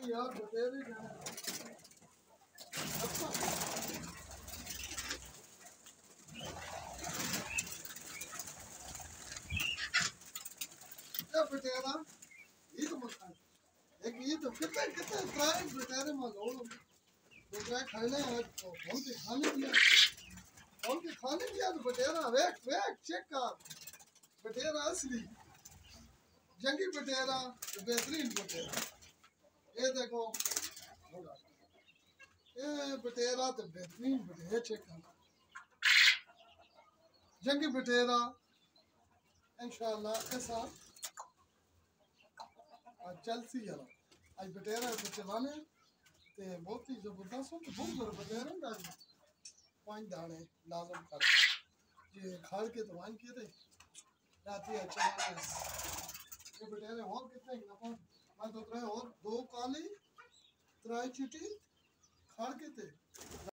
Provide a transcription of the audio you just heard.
यार बतेरे जाना अच्छा क्या बतेरा ये तो मत खा एक ये तो कितने कितने ट्राई बतेरे में लोग तो ट्राई खाने हैं तो हम के खाने दिया तो बतेरा वेक वेक चेक कर बतेरा असली जंगी बटेरा बेहतरीन बटेरा ये देखो ये बटेरा तो बेहतरीन बटेरा चेक करना जंगी बटेरा इंशाल्लाह ऐसा चलसी है आज बटेरा तो चलाने ते बहुत ही जबरदस्त हो तो बहुत बड़े बटेरा ना पांच दाने लाजम कर ये खाल के तो वन के थे राती अच्छा ये बटेरे और कितने नफा मैं तो और दो काली त्राई चिटी खाड़ के थे